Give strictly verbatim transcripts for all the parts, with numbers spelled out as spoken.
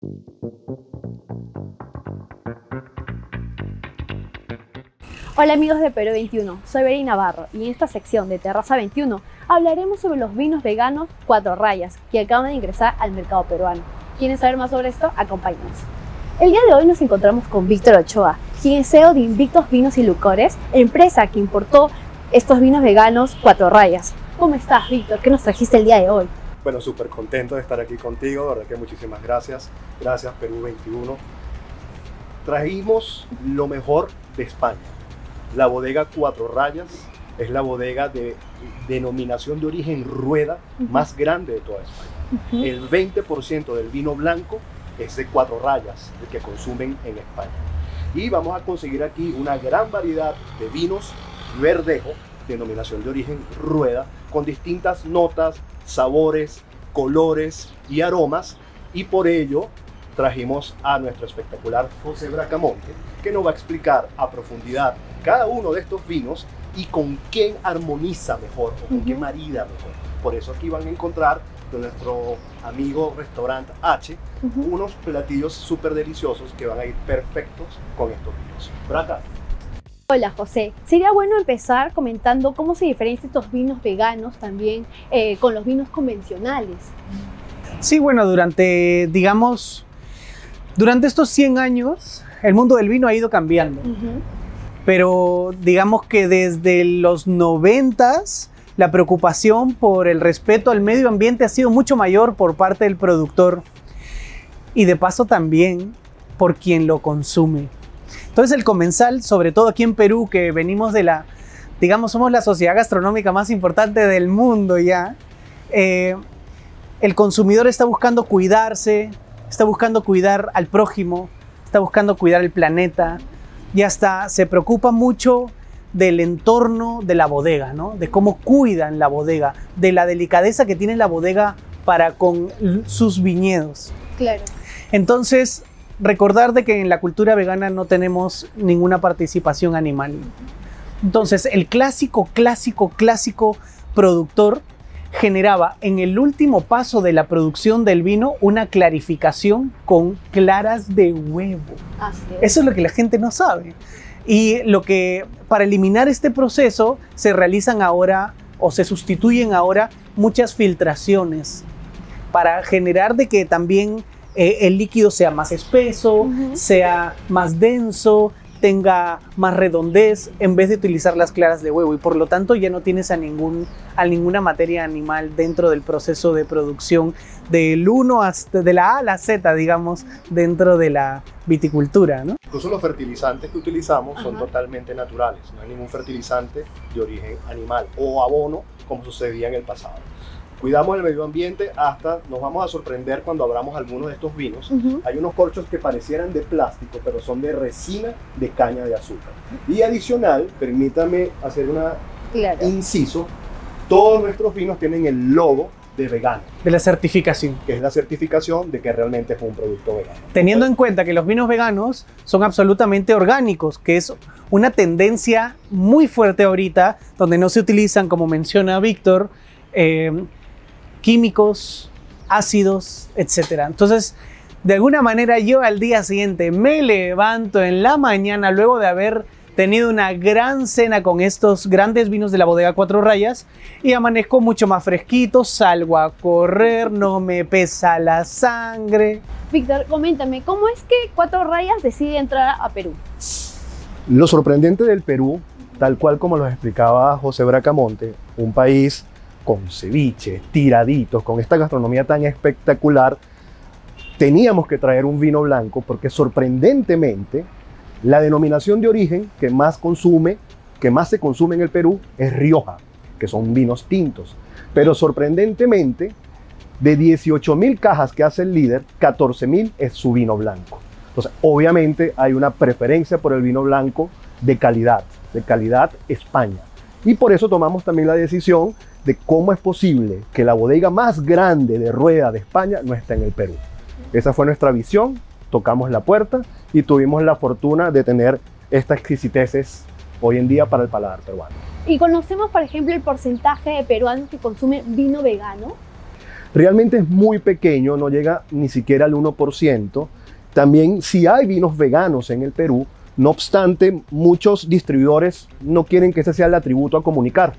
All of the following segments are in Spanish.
Hola amigos de Perú veintiuno, soy Beri Navarro y en esta sección de Terraza veintiuno hablaremos sobre los vinos veganos Cuatro Rayas que acaban de ingresar al mercado peruano. ¿Quieren saber más sobre esto? Acompáñenos. El día de hoy nos encontramos con Víctor Ochoa, quien es C E O de Invictus Vinos y Licores, empresa que importó estos vinos veganos Cuatro Rayas. ¿Cómo estás, Víctor? ¿Qué nos trajiste el día de hoy? Bueno, súper contento de estar aquí contigo, de verdad que muchísimas gracias. Gracias Perú veintiuno. Trajimos lo mejor de España. La bodega Cuatro Rayas es la bodega de denominación de origen Rueda uh-huh. más grande de toda España. Uh-huh. El veinte por ciento del vino blanco es de Cuatro Rayas, el que consumen en España. Y vamos a conseguir aquí una gran variedad de vinos verdejo, denominación de origen Rueda, con distintas notas, sabores, colores y aromas. Y por ello trajimos a nuestro espectacular José Bracamonte, que nos va a explicar a profundidad cada uno de estos vinos y con quién armoniza mejor o con uh-huh. qué marida mejor. Por eso aquí van a encontrar de nuestro amigo restaurante H uh-huh. unos platillos súper deliciosos que van a ir perfectos con estos vinos. Braca. Hola José, sería bueno empezar comentando cómo se diferencian estos vinos veganos también eh, con los vinos convencionales. Sí, bueno, durante, digamos, durante estos cien años el mundo del vino ha ido cambiando. Uh-huh. Pero digamos que desde los noventas la preocupación por el respeto al medio ambiente ha sido mucho mayor por parte del productor y de paso también por quien lo consume. Entonces el comensal, sobre todo aquí en Perú, que venimos de la, digamos, somos la sociedad gastronómica más importante del mundo ya, eh, el consumidor está buscando cuidarse, está buscando cuidar al prójimo, está buscando cuidar el planeta y hasta se preocupa mucho del entorno de la bodega, ¿no? De cómo cuidan la bodega, de la delicadeza que tiene la bodega para con sus viñedos. Claro. Entonces, recordar de que en la cultura vegana no tenemos ninguna participación animal. Entonces, el clásico, clásico, clásico productor generaba en el último paso de la producción del vino una clarificación con claras de huevo. Así es. Eso es lo que la gente no sabe. Y lo que, para eliminar este proceso, se realizan ahora o se sustituyen ahora muchas filtraciones para generar de que también eh, el líquido sea más espeso, uh-huh. sea más denso, tenga más redondez en vez de utilizar las claras de huevo y por lo tanto ya no tienes a, ningún, a ninguna materia animal dentro del proceso de producción del uno hasta de la A a la Z, digamos, dentro de la viticultura, ¿no? Incluso los fertilizantes que utilizamos Ajá. son totalmente naturales, no hay ningún fertilizante de origen animal o abono como sucedía en el pasado. Cuidamos el medio ambiente hasta nos vamos a sorprender cuando abramos algunos de estos vinos. Uh-huh. Hay unos corchos que parecieran de plástico, pero son de resina de caña de azúcar. Y adicional, permítame hacer un claro. inciso, todos nuestros vinos tienen el logo de vegano. De la certificación. Que es la certificación de que realmente es un producto vegano. Teniendo en cuenta que los vinos veganos son absolutamente orgánicos, que es una tendencia muy fuerte ahorita, donde no se utilizan, como menciona Víctor, eh, químicos, ácidos, etcétera. Entonces, de alguna manera yo al día siguiente me levanto en la mañana luego de haber tenido una gran cena con estos grandes vinos de la bodega Cuatro Rayas y amanezco mucho más fresquito, salgo a correr, no me pesa la sangre. Víctor, coméntame, ¿cómo es que Cuatro Rayas decide entrar a Perú? Lo sorprendente del Perú, tal cual como lo explicaba José Bracamonte, un país con ceviche, tiraditos, con esta gastronomía tan espectacular, teníamos que traer un vino blanco porque sorprendentemente la denominación de origen que más consume, que más se consume en el Perú es Rioja, que son vinos tintos. Pero sorprendentemente, de dieciocho mil cajas que hace el líder, catorce mil es su vino blanco. Entonces, obviamente hay una preferencia por el vino blanco de calidad, de calidad España. Y por eso tomamos también la decisión de cómo es posible que la bodega más grande de Rueda de España no esté en el Perú. Esa fue nuestra visión, tocamos la puerta y tuvimos la fortuna de tener estas exquisiteces hoy en día para el paladar peruano. ¿Y conocemos, por ejemplo, el porcentaje de peruanos que consumen vino vegano? Realmente es muy pequeño, no llega ni siquiera al uno por ciento. También sí hay vinos veganos en el Perú, no obstante, muchos distribuidores no quieren que ese sea el atributo a comunicar.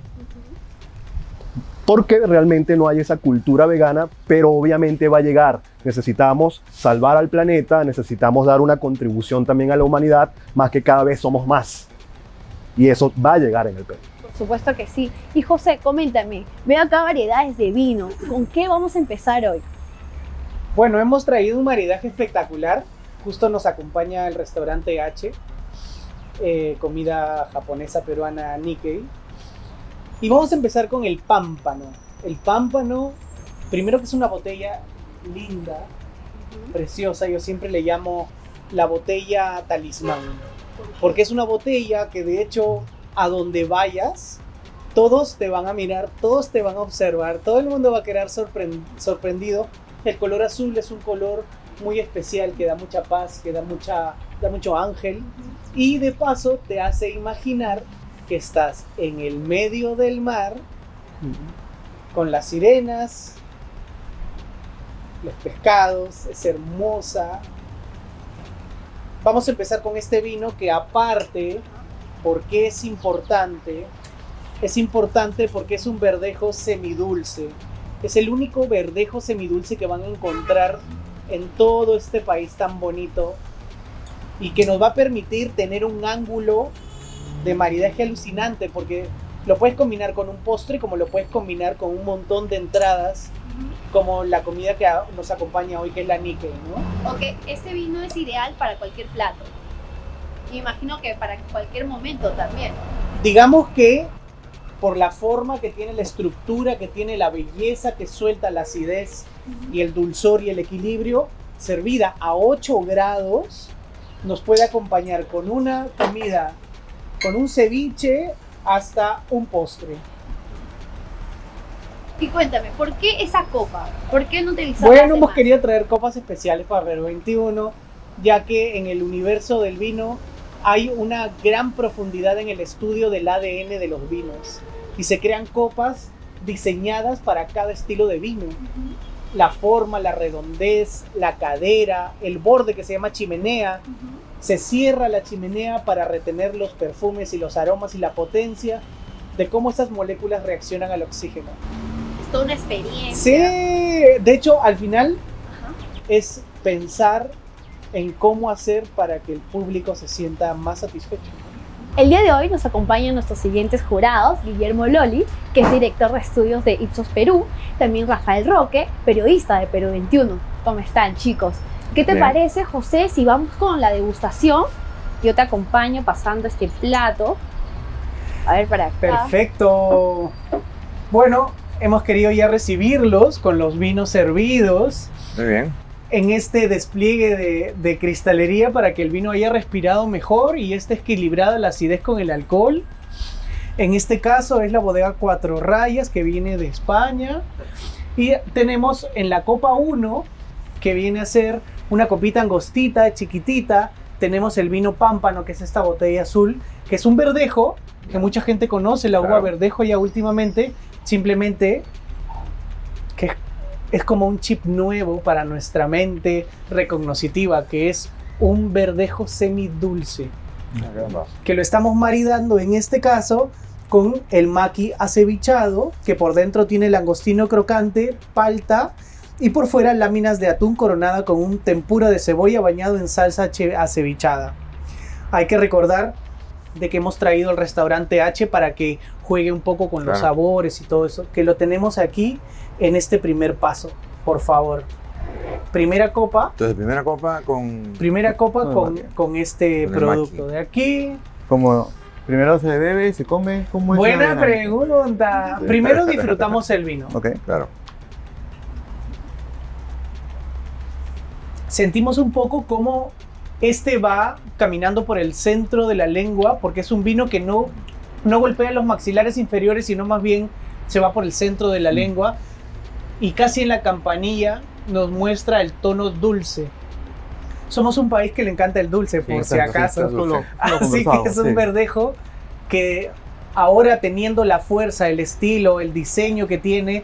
Porque realmente no hay esa cultura vegana, pero obviamente va a llegar. Necesitamos salvar al planeta, necesitamos dar una contribución también a la humanidad, más que cada vez somos más. Y eso va a llegar en el Perú. Por supuesto que sí. Y José, coméntame, veo acá variedades de vino. ¿Con qué vamos a empezar hoy? Bueno, hemos traído un maridaje espectacular. Justo nos acompaña el restaurante H, eh, comida japonesa peruana Nikkei. Y vamos a empezar con el pámpano. El pámpano, primero que es una botella linda, uh-huh. preciosa. Yo siempre le llamo la botella talismán. Porque es una botella que de hecho a donde vayas, todos te van a mirar, todos te van a observar, todo el mundo va a quedar sorprend- sorprendido. El color azul es un color muy especial que da mucha paz, que da, mucha, da mucho ángel. Y de paso te hace imaginar que estás en el medio del mar, con las sirenas, los pescados, es hermosa. Vamos a empezar con este vino que aparte, ¿por qué es importante? Es importante porque es un verdejo semidulce. Es el único verdejo semidulce que van a encontrar en todo este país tan bonito y que nos va a permitir tener un ángulo de maridaje alucinante, porque lo puedes combinar con un postre como lo puedes combinar con un montón de entradas, como la comida que nos acompaña hoy, que es la Nikkei, ¿no? Ok, este vino es ideal para cualquier plato. Imagino que para cualquier momento también. Digamos que por la forma que tiene, la estructura que tiene, la belleza que suelta, la acidez y el dulzor y el equilibrio, servida a ocho grados, nos puede acompañar con una comida, con un ceviche hasta un postre. Y cuéntame, ¿por qué esa copa? ¿Por qué no utilizar? Bueno, hemos querido traer copas especiales para Perú veintiuno, ya que en el universo del vino hay una gran profundidad en el estudio del A D N de los vinos y se crean copas diseñadas para cada estilo de vino. Uh-huh. La forma, la redondez, la cadera, el borde que se llama chimenea. Uh-huh. Se cierra la chimenea para retener los perfumes y los aromas y la potencia de cómo esas moléculas reaccionan al oxígeno. Es toda una experiencia. Sí, de hecho al final uh-huh. es pensar en cómo hacer para que el público se sienta más satisfecho. El día de hoy nos acompañan nuestros siguientes jurados: Guillermo Loli, que es director de estudios de Ipsos Perú, también Rafael Roque, periodista de Perú veintiuno. ¿Cómo están, chicos? ¿Qué te Bien. parece, José, si vamos con la degustación? Yo te acompaño pasando este plato. A ver, para acá. Perfecto. Bueno, hemos querido ya recibirlos con los vinos servidos. Muy bien. En este despliegue de, de cristalería para que el vino haya respirado mejor y esté equilibrada la acidez con el alcohol. En este caso es la bodega Cuatro Rayas, que viene de España. Y tenemos en la copa uno, que viene a ser una copita angostita, chiquitita. Tenemos el vino Pámpano, que es esta botella azul, que es un verdejo, que mucha gente conoce, la uva claro. verdejo ya últimamente, simplemente que es como un chip nuevo para nuestra mente recognoscitiva, que es un verdejo semidulce, que lo estamos maridando en este caso con el maqui acevichado, que por dentro tiene langostino crocante, palta, y por fuera láminas de atún coronada con un tempura de cebolla bañado en salsa acevichada. Hay que recordar de que hemos traído el restaurante H para que juegue un poco con claro. los sabores y todo eso, que lo tenemos aquí en este primer paso. Por favor, primera copa. Entonces, primera copa con... Primera copa con, con este con producto de aquí. Como primero se bebe y se come. ¿Cómo es? Buena pregunta. Primero disfrutamos el vino. Ok, claro. Sentimos un poco cómo este va caminando por el centro de la lengua, porque es un vino que no, no golpea los maxilares inferiores, sino más bien se va por el centro de la mm. lengua, y casi en la campanilla nos muestra el tono dulce. Somos un país que le encanta el dulce, por sí, si acaso. Lo, lo Así que es un sí. verdejo que ahora, teniendo la fuerza, el estilo, el diseño que tiene,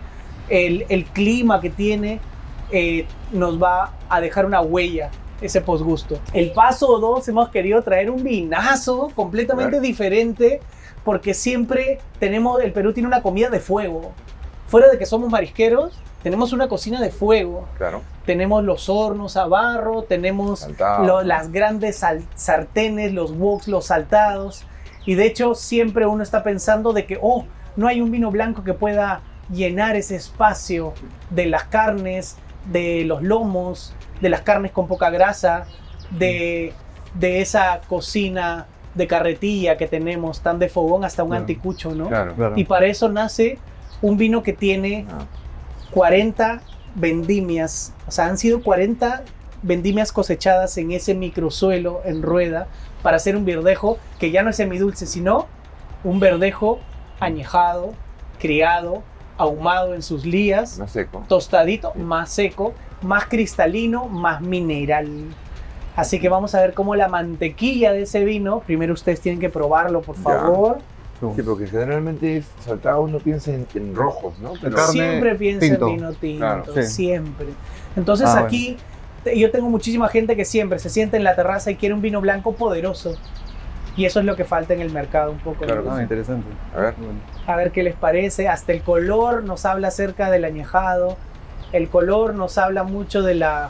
el, el clima que tiene eh, nos va a dejar una huella, ese posgusto. El paso dos, hemos querido traer un vinazo completamente Claro. diferente, porque siempre tenemos, el Perú tiene una comida de fuego. Fuera de que somos marisqueros, tenemos una cocina de fuego. Claro. Tenemos los hornos a barro, tenemos Saltado. lo- las grandes sal- sartenes, los woks, los saltados. Y de hecho siempre uno está pensando de que, oh, no hay un vino blanco que pueda llenar ese espacio de las carnes, de los lomos, de las carnes con poca grasa, de, de esa cocina de carretilla que tenemos, tan de fogón hasta un Claro. anticucho, ¿no? Claro. Claro. Y para eso nace un vino que tiene Ah. cuarenta vendimias, o sea, han sido cuarenta vendimias cosechadas en ese microsuelo en rueda para hacer un verdejo que ya no es semidulce, sino un verdejo añejado, criado, ahumado en sus lías, Más seco. tostadito, más seco, más cristalino, más mineral. Así que vamos a ver cómo la mantequilla de ese vino, primero ustedes tienen que probarlo, por Ya. favor. Sí, porque generalmente saltado uno piensa en, en rojos, ¿no? Pero Carne Siempre piensa tinto. en vino tinto, Claro, sí. siempre. Entonces Ah, aquí te- yo tengo muchísima gente que siempre se sienta en la terraza y quiere un vino blanco poderoso. Y eso es lo que falta en el mercado un poco. Claro ¿no? que Ah, sí. interesante. A ver. Bueno. A ver qué les parece. Hasta el color nos habla acerca del añejado. El color nos habla mucho de la...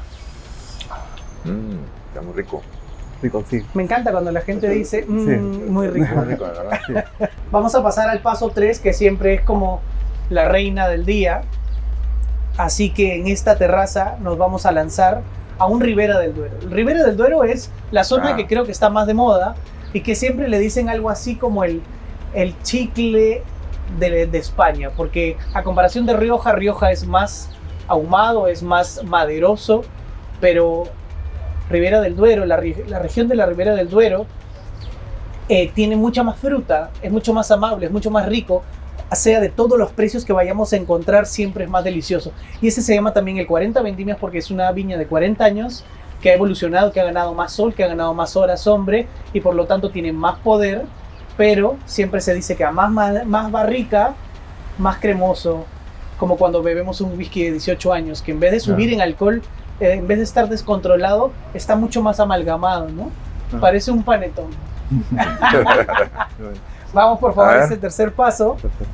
Mm, está muy rico. Rico, sí. Me encanta cuando la gente dice, "Mm, Sí. muy rico". Muy rico, la verdad. Vamos a pasar al paso tres, que siempre es como la reina del día. Así que en esta terraza nos vamos a lanzar a un Ribera del Duero. El Ribera del Duero es la zona Ah. que creo que está más de moda y que siempre le dicen algo así como el, el chicle de, de España, porque a comparación de Rioja, Rioja es más ahumado, es más maderoso, pero Ribera del Duero, la, ri- la región de la Ribera del Duero, eh, tiene mucha más fruta, es mucho más amable, es mucho más rico, sea de todos los precios que vayamos a encontrar, siempre es más delicioso. Y ese se llama también el cuarenta Vendimias porque es una viña de cuarenta años que ha evolucionado, que ha ganado más sol, que ha ganado más horas sombra y por lo tanto tiene más poder, pero siempre se dice que a más, ma- más barrica, más cremoso, como cuando bebemos un whisky de dieciocho años, que en vez de subir en alcohol, eh, en vez de estar descontrolado, está mucho más amalgamado, ¿no? Ah. Parece un panetón. Bueno, Vamos por favor A a ver. ese tercer paso. perfecto.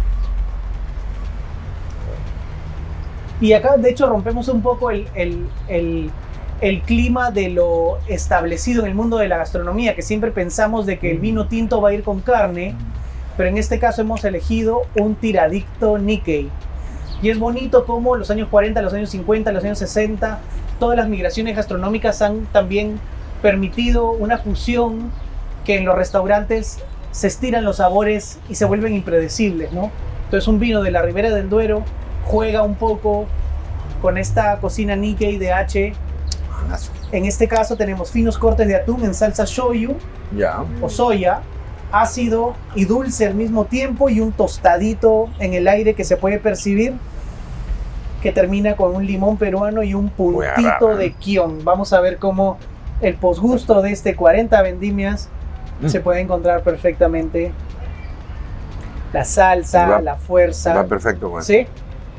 Y acá, de hecho, rompemos un poco el, el, el, el clima de lo establecido en el mundo de la gastronomía, que siempre pensamos de que el vino tinto va a ir con carne, pero en este caso hemos elegido un tiradicto Nikkei. Y es bonito como los años cuarenta, los años cincuenta, los años sesenta, todas las migraciones gastronómicas han también permitido una fusión que en los restaurantes se estiran los sabores y se vuelven impredecibles, ¿no? Entonces un vino de la Ribera del Duero juega un poco con esta cocina Nikkei de H. En este caso tenemos finos cortes de atún en salsa shoyu Ya. o soya, ácido y dulce al mismo tiempo y un tostadito en el aire que se puede percibir que termina con un limón peruano y un puntito Buena. de kion. Vamos a ver cómo el posgusto de este cuarenta Vendimias Mm. se puede encontrar perfectamente. La salsa, Va- la fuerza. Va perfecto con eso. ¿Sí?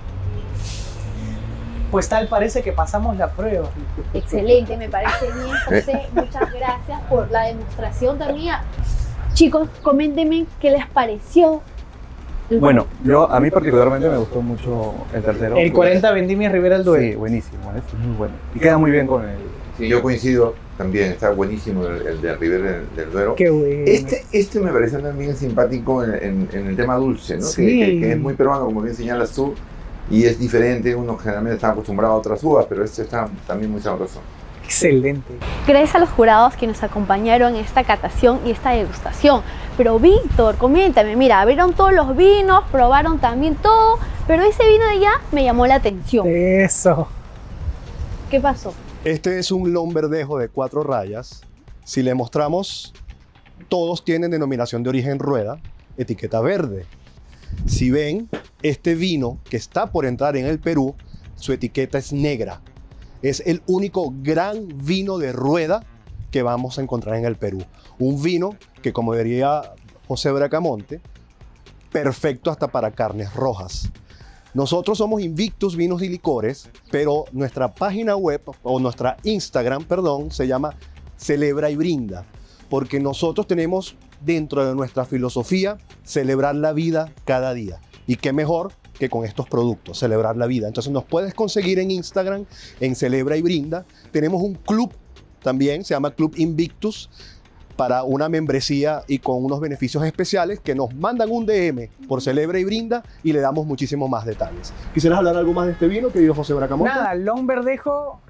Pues tal parece que pasamos la prueba. Excelente, me parece bien, José. Muchas gracias por la demostración también. Chicos, coméntenme qué les pareció. el Bueno, yo a mí particularmente me gustó mucho el tercero. El cuarenta Vendimias Ribera del Duero. Sí, buenísimo, es muy bueno. Y queda muy bien con el... Sí, yo coincido también, está buenísimo el, el de Ribera del, del Duero. Qué bueno. Este, este me pareció también simpático en, en- en el tema dulce, ¿no? Sí. Que, que- que es muy peruano, como bien señalas tú, y es diferente. Uno generalmente está acostumbrado a otras uvas, pero este está también muy sabroso. Excelente. Gracias a los jurados que nos acompañaron en esta catación y esta degustación. Pero Víctor, coméntame, mira, abrieron todos los vinos, probaron también todo, pero ese vino de allá me llamó la atención. Eso. ¿Qué pasó? Este es un lomberdejo de cuatro rayas. Si le mostramos, todos tienen denominación de origen rueda, etiqueta verde. Si ven, este vino que está por entrar en el Perú, su etiqueta es negra. Es el único gran vino de rueda que vamos a encontrar en el Perú. Un vino que, como diría José Bracamonte, perfecto hasta para carnes rojas. Nosotros somos Invictus Vinos y Licores, pero nuestra página web o nuestra Instagram, perdón, se llama Celebra y Brinda, porque nosotros tenemos dentro de nuestra filosofía celebrar la vida cada día. Y qué mejor que con estos productos, celebrar la vida. Entonces nos puedes conseguir en Instagram, en Celebra y Brinda. Tenemos un club también, se llama Club Invictus, para una membresía y con unos beneficios especiales que nos mandan un D M por Celebra y Brinda y le damos muchísimos más detalles. ¿Quisieras hablar algo más de este vino, querido José Bracamonte? Nada, Long Verdejo,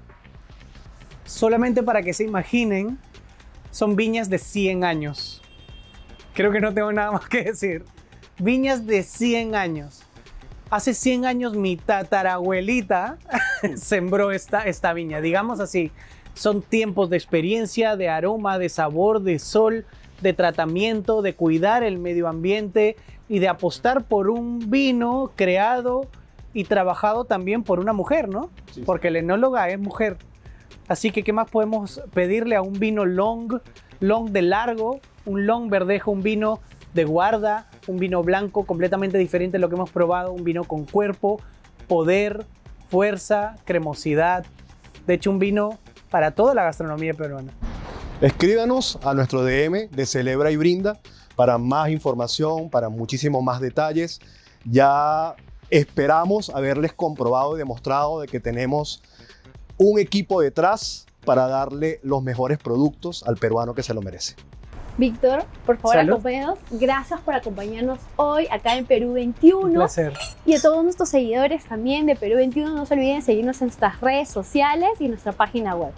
solamente para que se imaginen, son viñas de cien años. Creo que no tengo nada más que decir. Viñas de cien años. Hace cien años mi tatarabuelita sembró esta, esta viña, digamos así. Son tiempos de experiencia, de aroma, de sabor, de sol, de tratamiento, de cuidar el medio ambiente y de apostar por un vino creado y trabajado también por una mujer, ¿no? Sí. Porque la enóloga es mujer. Así que, ¿qué más podemos pedirle a un vino long, long de largo, un long verdejo, un vino de guarda, un vino blanco completamente diferente de lo que hemos probado, un vino con cuerpo, poder, fuerza, cremosidad? De hecho, un vino para toda la gastronomía peruana. Escríbanos a nuestro D M de Celebra y Brinda para más información, para muchísimos más detalles. Ya esperamos haberles comprobado y demostrado de que tenemos un equipo detrás para darle los mejores productos al peruano que se lo merece. Víctor, por favor, Salud. acompáñanos. Gracias por acompañarnos hoy acá en Perú veintiuno. Un placer. Y a todos nuestros seguidores también de Perú veintiuno, no se olviden seguirnos en nuestras redes sociales y en nuestra página web.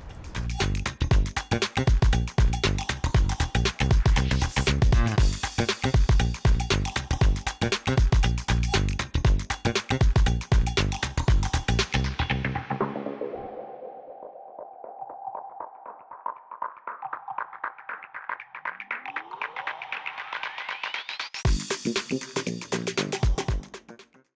Thank you.